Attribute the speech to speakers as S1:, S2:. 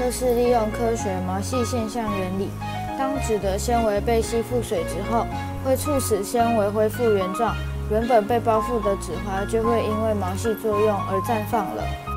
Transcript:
S1: 是利用科学毛细现象原理，当纸的纤维被吸附水之后，会促使纤维恢复原状，原本被包覆的纸花就会因为毛细作用而绽放了。